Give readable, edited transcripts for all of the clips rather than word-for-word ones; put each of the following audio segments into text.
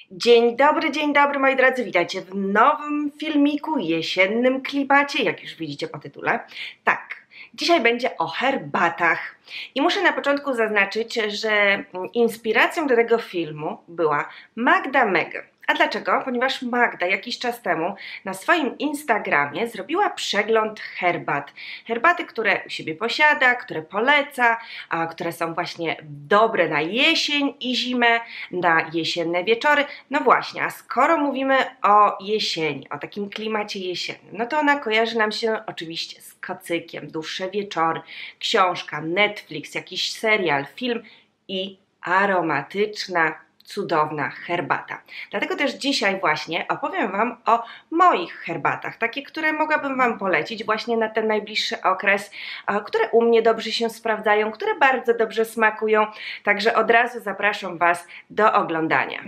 Dzień dobry moi drodzy, witajcie w nowym filmiku, jesiennym klimacie, jak już widzicie po tytule. Tak, dzisiaj będzie o herbatach i muszę na początku zaznaczyć, że inspiracją do tego filmu była Magda Meg. A dlaczego? Ponieważ Magda jakiś czas temu na swoim Instagramie zrobiła przegląd herbat. Herbaty, które u siebie posiada, które poleca, które są właśnie dobre na jesień i zimę, na jesienne wieczory. No właśnie, a skoro mówimy o jesieni, o takim klimacie jesiennym, no to ona kojarzy nam się oczywiście z kocykiem, dłuższe wieczory, książka, Netflix, jakiś serial, film i aromatyczna, cudowna herbata. Dlatego też dzisiaj właśnie opowiem Wam o moich herbatach, takie, które mogłabym Wam polecić właśnie na ten najbliższy okres, które u mnie dobrze się sprawdzają, które bardzo dobrze smakują, także od razu zapraszam Was do oglądania.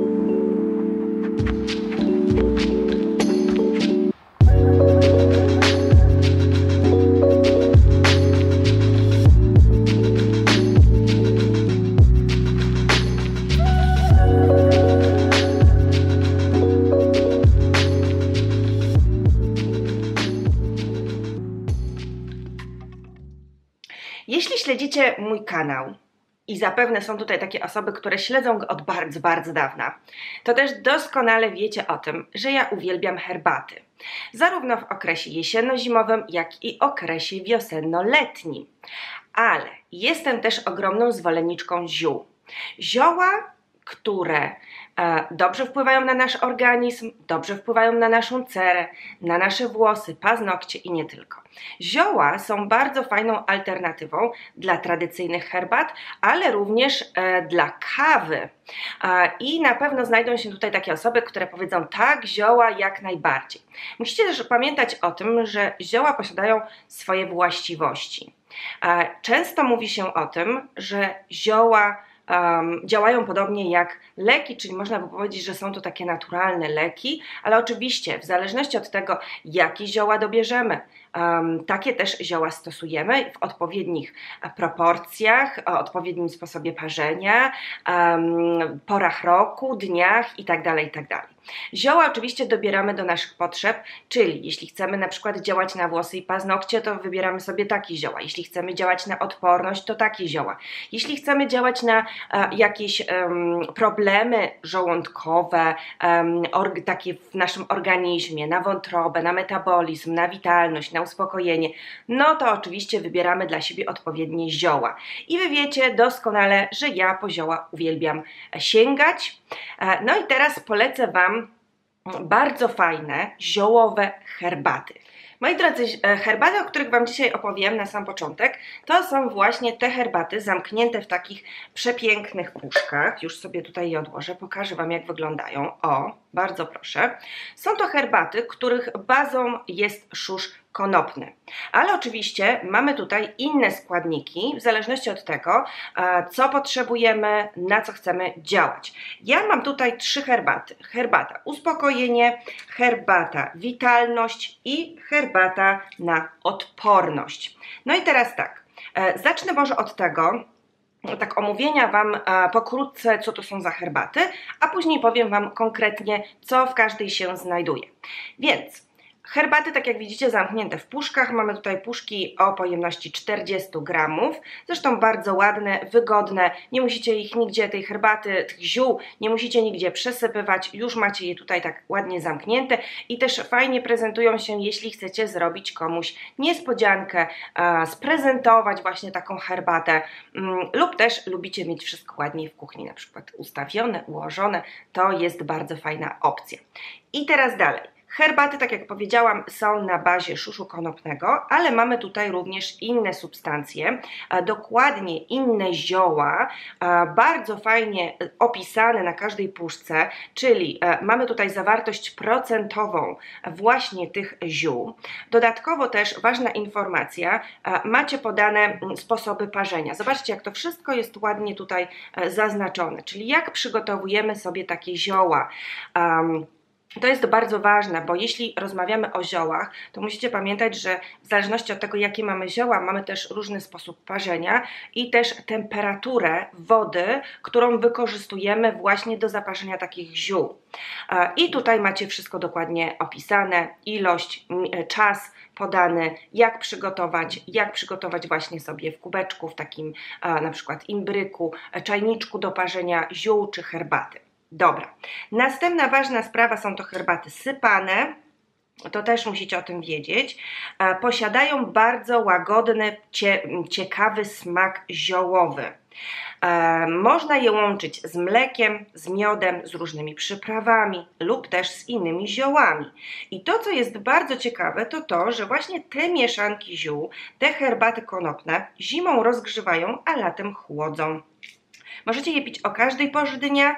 Jeśli śledzicie mój kanał i zapewne są tutaj takie osoby, które śledzą go od bardzo dawna, to też doskonale wiecie o tym, że ja uwielbiam herbaty. Zarówno w okresie jesienno-zimowym, jak i okresie wiosenno-letnim. Ale jestem też ogromną zwolenniczką ziół. Zioła, które dobrze wpływają na nasz organizm, dobrze wpływają na naszą cerę, na nasze włosy, paznokcie i nie tylko. Zioła są bardzo fajną alternatywą dla tradycyjnych herbat, ale również dla kawy. I na pewno znajdą się tutaj takie osoby, które powiedzą tak, zioła jak najbardziej. Musicie też pamiętać o tym, że zioła posiadają swoje właściwości. Często mówi się o tym, że zioła działają podobnie jak leki, czyli można by powiedzieć, że są to takie naturalne leki, ale oczywiście w zależności od tego, jakie zioła dobierzemy, takie też zioła stosujemy w odpowiednich proporcjach, o odpowiednim sposobie parzenia, porach roku, dniach itd. Zioła oczywiście dobieramy do naszych potrzeb, czyli jeśli chcemy na przykład działać na włosy i paznokcie, to wybieramy sobie takie zioła. Jeśli chcemy działać na odporność, to takie zioła. Jeśli chcemy działać na jakieś problemy żołądkowe, takie w naszym organizmie, na wątrobę, na metabolizm, na witalność, na uspokojenie, no to oczywiście wybieramy dla siebie odpowiednie zioła. I wy wiecie doskonale, że ja po zioła uwielbiam sięgać. No i teraz polecę Wam bardzo fajne ziołowe herbaty. Moi drodzy, herbaty, o których Wam dzisiaj opowiem na sam początek, to są właśnie te herbaty zamknięte w takich przepięknych puszkach. Już sobie tutaj je odłożę, pokażę Wam, jak wyglądają. O, bardzo proszę. Są to herbaty, których bazą jest szusz konopny. Ale oczywiście mamy tutaj inne składniki, w zależności od tego, co potrzebujemy, na co chcemy działać. Ja mam tutaj 3 herbaty. Herbata uspokojenie, herbata witalność i herbata na odporność. No i teraz tak, zacznę może od tego, tak omówienia Wam pokrótce, co to są za herbaty, a później powiem Wam konkretnie, co w każdej się znajduje. Więc herbaty, tak jak widzicie, zamknięte w puszkach. Mamy tutaj puszki o pojemności 40 gramów. Zresztą bardzo ładne, wygodne. Nie musicie ich nigdzie, tej herbaty, tych ziół, nie musicie nigdzie przesypywać. Już macie je tutaj tak ładnie zamknięte i też fajnie prezentują się, jeśli chcecie zrobić komuś niespodziankę, sprezentować właśnie taką herbatę lub też lubicie mieć wszystko ładnie w kuchni, na przykład ustawione, ułożone. To jest bardzo fajna opcja. I teraz dalej. Herbaty, tak jak powiedziałam, są na bazie szuszu konopnego, ale mamy tutaj również inne substancje, dokładnie inne zioła, bardzo fajnie opisane na każdej puszce, czyli mamy tutaj zawartość procentową właśnie tych ziół. Dodatkowo też ważna informacja, macie podane sposoby parzenia. Zobaczcie, jak to wszystko jest ładnie tutaj zaznaczone, czyli jak przygotowujemy sobie takie zioła. To jest bardzo ważne, bo jeśli rozmawiamy o ziołach, to musicie pamiętać, że w zależności od tego, jakie mamy zioła, mamy też różny sposób parzenia i też temperaturę wody, którą wykorzystujemy właśnie do zaparzenia takich ziół. I tutaj macie wszystko dokładnie opisane, ilość, czas podany, jak przygotować właśnie sobie w kubeczku, w takim na przykład imbryku, czajniczku do parzenia ziół czy herbaty. Dobra, następna ważna sprawa są to herbaty sypane, to też musicie o tym wiedzieć. Posiadają bardzo łagodny, ciekawy smak ziołowy. Można je łączyć z mlekiem, z miodem, z różnymi przyprawami lub też z innymi ziołami. I to, co jest bardzo ciekawe, to to, że właśnie te mieszanki ziół, te herbaty konopne zimą rozgrzewają, a latem chłodzą. Możecie je pić o każdej porze dnia,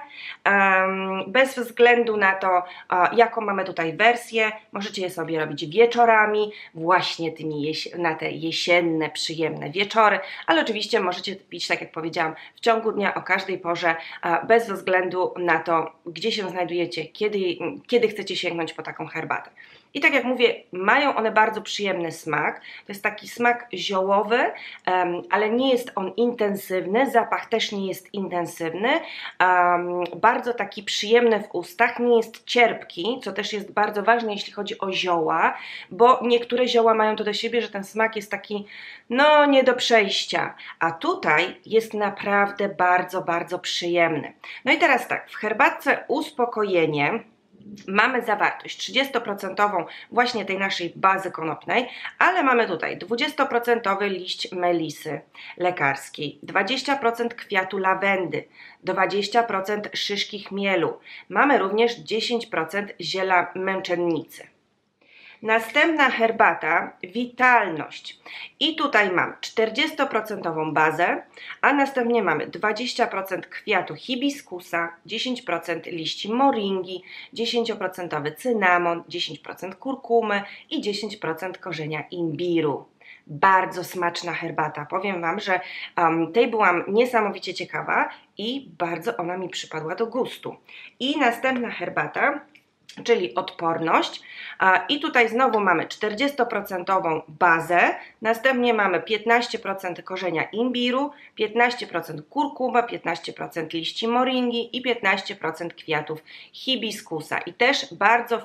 bez względu na to, jaką mamy tutaj wersję. Możecie je sobie robić wieczorami, właśnie na te jesienne, przyjemne wieczory, ale oczywiście możecie pić, tak jak powiedziałam, w ciągu dnia, o każdej porze, bez względu na to, gdzie się znajdujecie, kiedy chcecie sięgnąć po taką herbatę. I tak jak mówię, mają one bardzo przyjemny smak. To jest taki smak ziołowy, ale nie jest on intensywny. Zapach też nie jest intensywny. Bardzo taki przyjemny w ustach, nie jest cierpki, co też jest bardzo ważne, jeśli chodzi o zioła, bo niektóre zioła mają to do siebie, że ten smak jest taki, no, nie do przejścia. A tutaj jest naprawdę bardzo, bardzo przyjemny. No i teraz tak, w herbatce uspokojenie mamy zawartość 30% właśnie tej naszej bazy konopnej, ale mamy tutaj 20% liść melisy lekarskiej, 20% kwiatu lawendy, 20% szyszki chmielu. Mamy również 10% ziela męczennicy. Następna herbata, witalność. I tutaj mam 40% bazę, a następnie mamy 20% kwiatu hibiskusa, 10% liści moringi, 10% cynamon, 10% kurkumy i 10% korzenia imbiru. Bardzo smaczna herbata. Powiem Wam, że tej byłam niesamowicie ciekawa i bardzo ona mi przypadła do gustu. I następna herbata, czyli odporność. I tutaj znowu mamy 40% bazę, następnie mamy 15% korzenia imbiru, 15% kurkuma, 15% liści moringi i 15% kwiatów hibiskusa. I też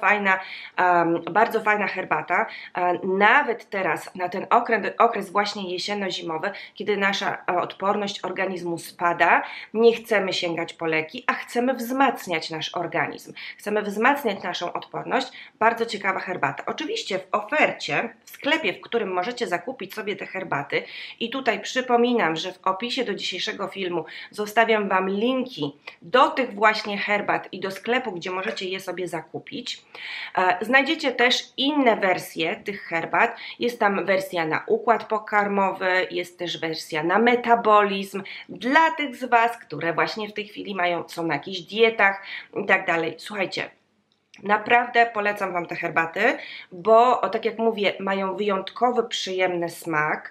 bardzo fajna herbata, nawet teraz na ten okres właśnie jesienno-zimowy, kiedy nasza odporność organizmu spada, nie chcemy sięgać po leki, a chcemy wzmacniać nasz organizm. Chcemy wzmacniać naszą odporność. Bardzo ciekawa herbata. Oczywiście w ofercie, w sklepie, w którym możecie zakupić sobie te herbaty, i tutaj przypominam, że w opisie do dzisiejszego filmu zostawiam Wam linki do tych właśnie herbat i do sklepu, gdzie możecie je sobie zakupić. Znajdziecie też inne wersje tych herbat. Jest tam wersja na układ pokarmowy, jest też wersja na metabolizm. Dla tych z Was, które właśnie w tej chwili są na jakichś dietach i tak dalej. Słuchajcie, naprawdę polecam Wam te herbaty, bo tak jak mówię, mają wyjątkowy, przyjemny smak.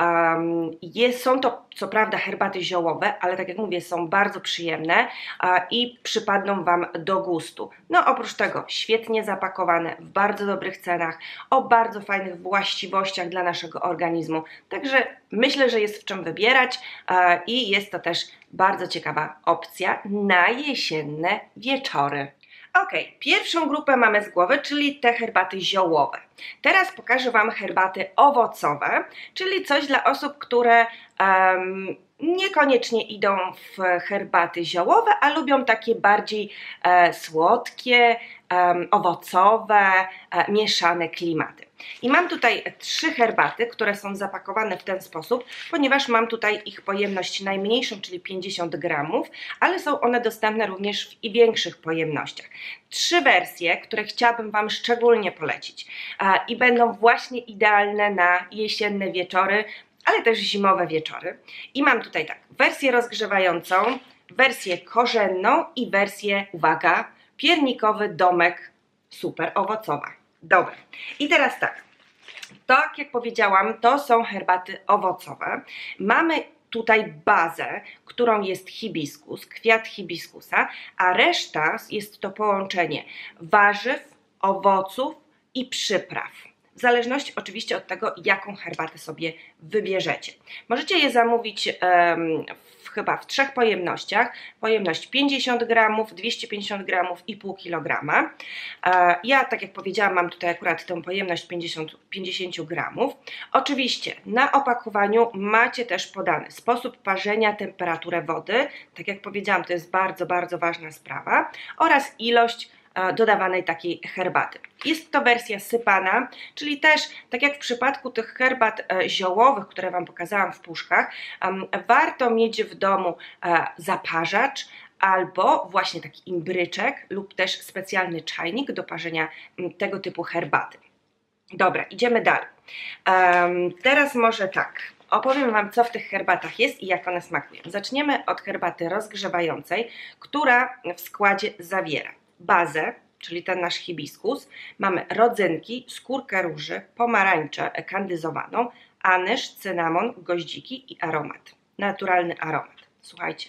Są to co prawda herbaty ziołowe, ale tak jak mówię, są bardzo przyjemne i przypadną Wam do gustu. No oprócz tego świetnie zapakowane, w bardzo dobrych cenach, o bardzo fajnych właściwościach dla naszego organizmu. Także myślę, że jest w czym wybierać i jest to też bardzo ciekawa opcja na jesienne wieczory. Ok, pierwszą grupę mamy z głowy, czyli te herbaty ziołowe. Teraz pokażę Wam herbaty owocowe, czyli coś dla osób, które niekoniecznie idą w herbaty ziołowe, a lubią takie bardziej słodkie, owocowe, mieszane klimaty. I mam tutaj 3 herbaty, które są zapakowane w ten sposób, ponieważ mam tutaj ich pojemność najmniejszą, czyli 50 gramów, ale są one dostępne również w większych pojemnościach. 3 wersje, które chciałabym Wam szczególnie polecić i będą właśnie idealne na jesienne wieczory, ale też zimowe wieczory. I mam tutaj tak, wersję rozgrzewającą, wersję korzenną i wersję, uwaga, piernikowy domek super owocowa. Dobra, i teraz tak jak powiedziałam, to są herbaty owocowe. Mamy tutaj bazę, którą jest hibiskus, kwiat hibiskusa, a reszta jest to połączenie warzyw, owoców i przypraw. W zależności oczywiście od tego, jaką herbatę sobie wybierzecie. Możecie je zamówić chyba w 3 pojemnościach. Pojemność 50 gramów, 250 gramów i pół kilograma. Ja, tak jak powiedziałam, mam tutaj akurat tę pojemność 50 gramów. Oczywiście na opakowaniu macie też podany sposób parzenia, temperaturę wody. Tak jak powiedziałam, to jest bardzo, bardzo ważna sprawa. Oraz ilość dodawanej takiej herbaty. Jest to wersja sypana, czyli też, tak jak w przypadku tych herbat ziołowych, które Wam pokazałam w puszkach, warto mieć w domu zaparzacz albo właśnie taki imbryczek lub też specjalny czajnik do parzenia tego typu herbaty. Dobra, idziemy dalej. Teraz może tak. Opowiem Wam, co w tych herbatach jest i jak one smakują. Zaczniemy od herbaty rozgrzewającej, która w składzie zawiera bazę, czyli ten nasz hibiskus, mamy rodzynki, skórkę róży, pomarańczę kandyzowaną, anyż, cynamon, goździki i aromat. Naturalny aromat. Słuchajcie,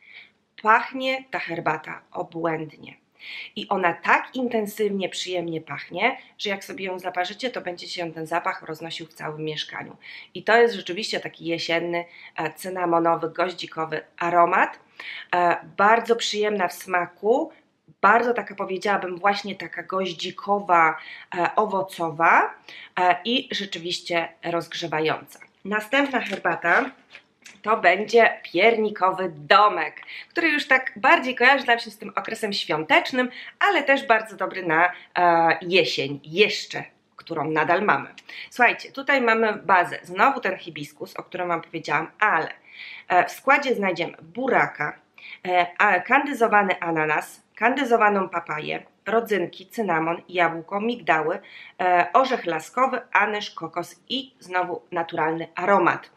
pachnie ta herbata obłędnie. I ona tak intensywnie, przyjemnie pachnie, że jak sobie ją zaparzycie, to będzie się ten zapach roznosił w całym mieszkaniu. I to jest rzeczywiście taki jesienny, cynamonowy, goździkowy aromat. Bardzo przyjemna w smaku, bardzo taka, powiedziałabym, właśnie taka goździkowa, owocowa i rzeczywiście rozgrzewająca. Następna herbata to będzie piernikowy domek, który już tak bardziej kojarzy nam się z tym okresem świątecznym, ale też bardzo dobry na jesień, jeszcze, którą nadal mamy. Słuchajcie, tutaj mamy bazę, znowu ten hibiskus, o którym Wam powiedziałam, ale w składzie znajdziemy buraka, kandyzowany ananas, kandyzowaną papaję, rodzynki, cynamon, jabłko, migdały, orzech laskowy, anyż, kokos i znowu naturalny aromat.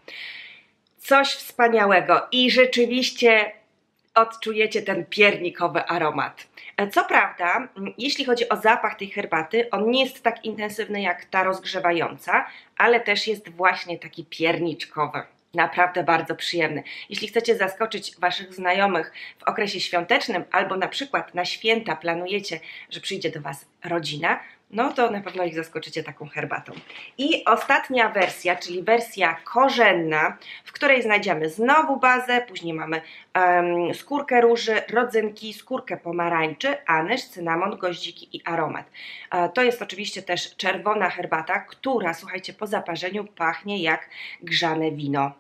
Coś wspaniałego i rzeczywiście odczujecie ten piernikowy aromat. Co prawda, jeśli chodzi o zapach tej herbaty, on nie jest tak intensywny jak ta rozgrzewająca, ale też jest właśnie taki pierniczkowy. Naprawdę bardzo przyjemny. Jeśli chcecie zaskoczyć Waszych znajomych w okresie świątecznym albo na przykład na święta planujecie, że przyjdzie do Was rodzina, no to na pewno ich zaskoczycie taką herbatą. I ostatnia wersja, czyli wersja korzenna, w której znajdziemy znowu bazę, później mamy skórkę róży, rodzynki, skórkę pomarańczy, anyż, cynamon, goździki i aromat. To jest oczywiście też czerwona herbata, która, słuchajcie, po zaparzeniu pachnie jak grzane wino.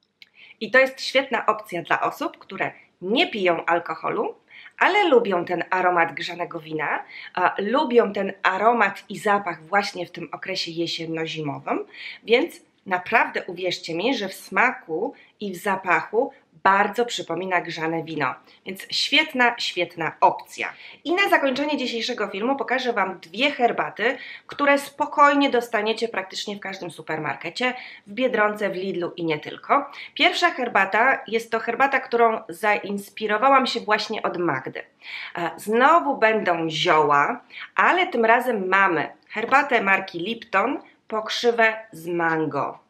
I to jest świetna opcja dla osób, które nie piją alkoholu, ale lubią ten aromat grzanego wina, lubią ten aromat i zapach właśnie w tym okresie jesienno-zimowym, więc naprawdę uwierzcie mi, że w smaku i w zapachu bardzo przypomina grzane wino, więc świetna, świetna opcja. I na zakończenie dzisiejszego filmu pokażę Wam 2 herbaty, które spokojnie dostaniecie praktycznie w każdym supermarkecie, w Biedronce, w Lidlu i nie tylko. Pierwsza herbata jest to herbata, którą zainspirowałam się właśnie od Magdy. Znowu będą zioła, ale tym razem mamy herbatę marki Lipton, pokrzywę z mango.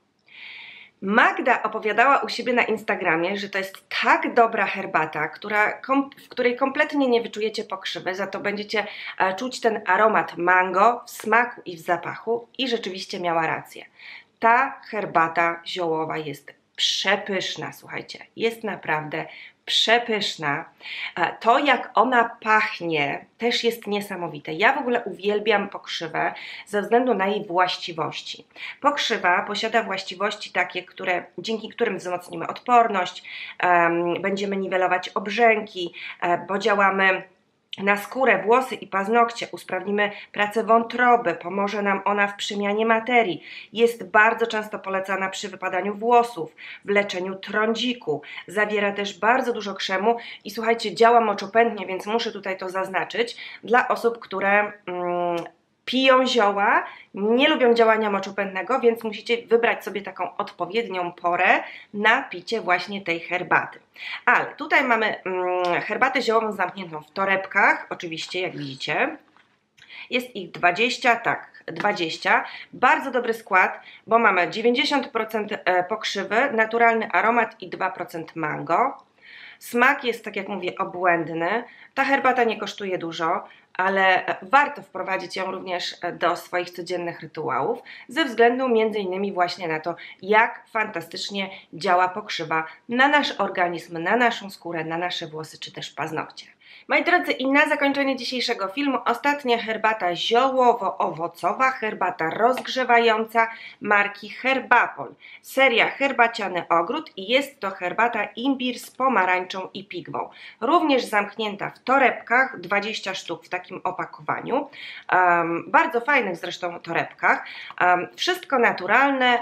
Magda opowiadała u siebie na Instagramie, że to jest tak dobra herbata, w której kompletnie nie wyczujecie pokrzywy, za to będziecie czuć ten aromat mango w smaku i w zapachu i rzeczywiście miała rację. Ta herbata ziołowa jest przepyszna, słuchajcie, jest naprawdę przepyszna. To, jak ona pachnie, też jest niesamowite. Ja w ogóle uwielbiam pokrzywę ze względu na jej właściwości. Pokrzywa posiada właściwości takie, dzięki którym wzmocnimy odporność, będziemy niwelować obrzęki, bo działamy na skórę, włosy i paznokcie, usprawnimy pracę wątroby, pomoże nam ona w przemianie materii. Jest bardzo często polecana przy wypadaniu włosów, w leczeniu trądziku. Zawiera też bardzo dużo krzemu i słuchajcie, działa moczopędnie, więc muszę tutaj to zaznaczyć dla osób, które piją zioła, nie lubią działania moczopędnego, więc musicie wybrać sobie taką odpowiednią porę na picie właśnie tej herbaty. Ale tutaj mamy herbatę ziołową zamkniętą w torebkach, oczywiście, jak widzicie. Jest ich 20, tak, 20. Bardzo dobry skład, bo mamy 90% pokrzywy, naturalny aromat i 2% mango. Smak jest, tak jak mówię, obłędny. Ta herbata nie kosztuje dużo, ale warto wprowadzić ją również do swoich codziennych rytuałów, ze względu m.in. właśnie na to, jak fantastycznie działa pokrzywa na nasz organizm, na naszą skórę, na nasze włosy czy też paznokcie. Moi drodzy, i na zakończenie dzisiejszego filmu ostatnia herbata ziołowo-owocowa, herbata rozgrzewająca marki Herbapol. Seria Herbaciany Ogród i jest to herbata imbir z pomarańczą i pigwą. Również zamknięta w torebkach, 20 sztuk w takim opakowaniu. Bardzo fajnych zresztą torebkach. Wszystko naturalne,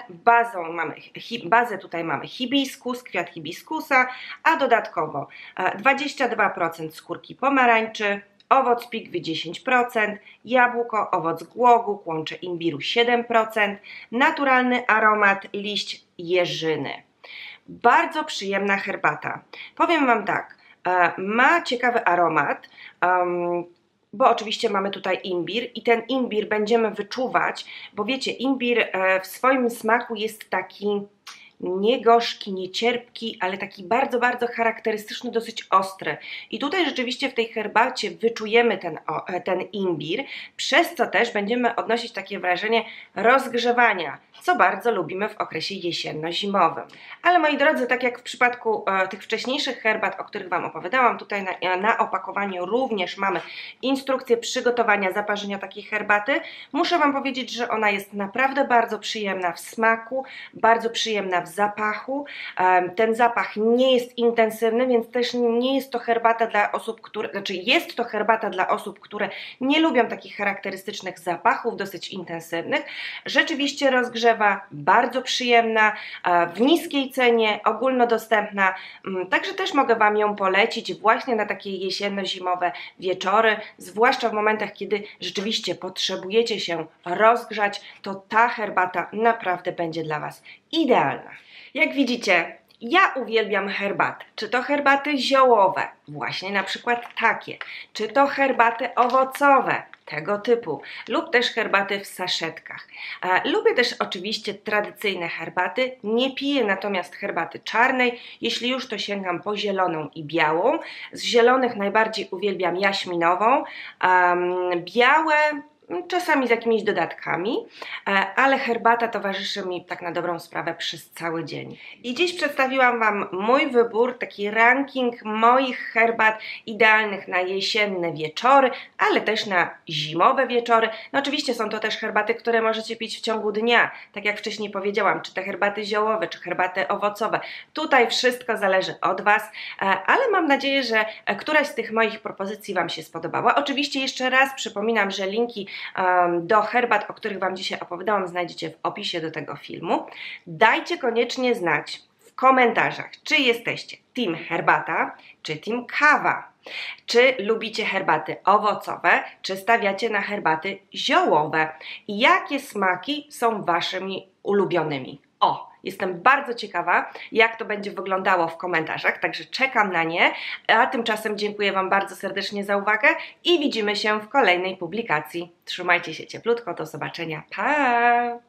bazę tutaj mamy hibiskus, kwiat hibiskusa, a dodatkowo 22% skórki pomarańczy, owoc pigwy 10%, jabłko, owoc głogu, kłącze imbiru 7%, naturalny aromat, liść jeżyny. Bardzo przyjemna herbata. Powiem Wam tak, ma ciekawy aromat, bo oczywiście mamy tutaj imbir i ten imbir będziemy wyczuwać, bo wiecie, imbir w swoim smaku jest taki nie gorzki, nie cierpki, ale taki bardzo, bardzo charakterystyczny, dosyć ostry. I tutaj rzeczywiście w tej herbacie wyczujemy ten imbir, przez co też będziemy odnosić takie wrażenie rozgrzewania, co bardzo lubimy w okresie jesienno-zimowym. Ale moi drodzy, tak jak w przypadku tych wcześniejszych herbat, o których Wam opowiadałam, tutaj na opakowaniu również mamy instrukcję przygotowania, zaparzenia takiej herbaty. Muszę Wam powiedzieć, że ona jest naprawdę bardzo przyjemna w smaku, bardzo przyjemna w zapachu. Ten zapach nie jest intensywny, więc też nie jest to herbata dla osób, jest to herbata dla osób, które nie lubią takich charakterystycznych zapachów, dosyć intensywnych. Rzeczywiście rozgrzewa, bardzo przyjemna, w niskiej cenie, ogólnodostępna, także też mogę Wam ją polecić właśnie na takie jesienno-zimowe wieczory, zwłaszcza w momentach, kiedy rzeczywiście potrzebujecie się rozgrzać, to ta herbata naprawdę będzie dla Was idealna. Jak widzicie, ja uwielbiam herbaty. Czy to herbaty ziołowe, właśnie na przykład takie, czy to herbaty owocowe, tego typu, lub też herbaty w saszetkach. Lubię też oczywiście tradycyjne herbaty, nie piję natomiast herbaty czarnej, jeśli już to sięgam po zieloną i białą. Z zielonych najbardziej uwielbiam jaśminową, białe czasami z jakimiś dodatkami, ale herbata towarzyszy mi tak na dobrą sprawę przez cały dzień. I dziś przedstawiłam Wam mój wybór, taki ranking moich herbat idealnych na jesienne wieczory, ale też na zimowe wieczory. No oczywiście są to też herbaty, które możecie pić w ciągu dnia, tak jak wcześniej powiedziałam, czy te herbaty ziołowe, czy herbaty owocowe. Tutaj wszystko zależy od Was, ale mam nadzieję, że któraś z tych moich propozycji Wam się spodobała. Oczywiście jeszcze raz przypominam, że linki do herbat, o których Wam dzisiaj opowiadałam, znajdziecie w opisie do tego filmu. Dajcie koniecznie znać w komentarzach, czy jesteście team herbata, czy team kawa. Czy lubicie herbaty owocowe, czy stawiacie na herbaty ziołowe? I jakie smaki są Waszymi ulubionymi? Jestem bardzo ciekawa, jak to będzie wyglądało w komentarzach, także czekam na nie, a tymczasem dziękuję Wam bardzo serdecznie za uwagę i widzimy się w kolejnej publikacji. Trzymajcie się cieplutko, do zobaczenia, pa!